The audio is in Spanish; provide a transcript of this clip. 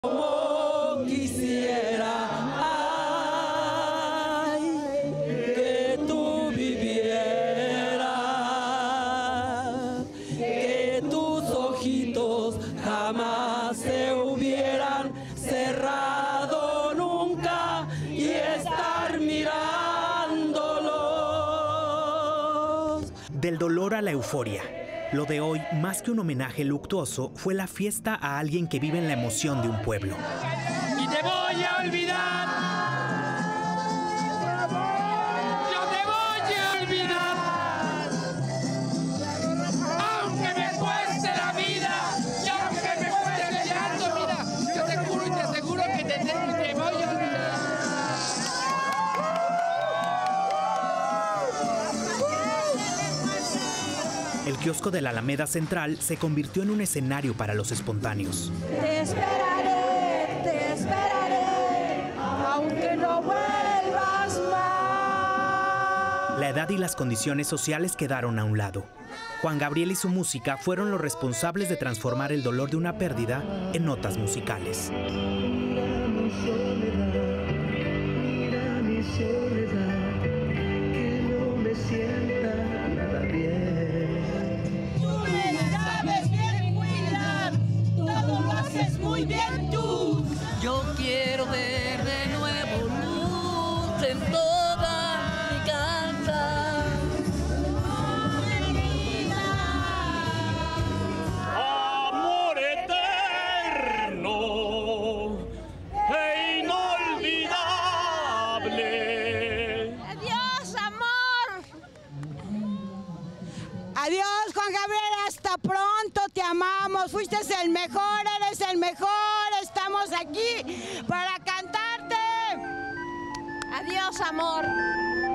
Como quisiera, ay, que tú vivieras, que tus ojitos jamás se hubieran cerrado nunca y estar mirándolos. Del dolor a la euforia. Lo de hoy, más que un homenaje luctuoso, fue la fiesta a alguien que vive en la emoción de un pueblo. Y te voy a olvidar. Yo te voy a olvidar. Aunque me cueste la vida, y aunque me cueste el llanto, mira, yo te juro y te aseguro que te voy a olvidar. El kiosco de la Alameda Central se convirtió en un escenario para los espontáneos. Te esperaré, aunque no vuelvas más. La edad y las condiciones sociales quedaron a un lado. Juan Gabriel y su música fueron los responsables de transformar el dolor de una pérdida en notas musicales. Mira mi soledad, que no me sienta nada bien. Muy bien tú. Yo quiero ver de nuevo luz en toda mi casa. Amor eterno e inolvidable. Adiós, amor. Adiós, Juan Gabriel, hasta pronto, te amamos, fuiste el mejor, eres el mejor, estamos aquí para cantarte. Adiós, amor.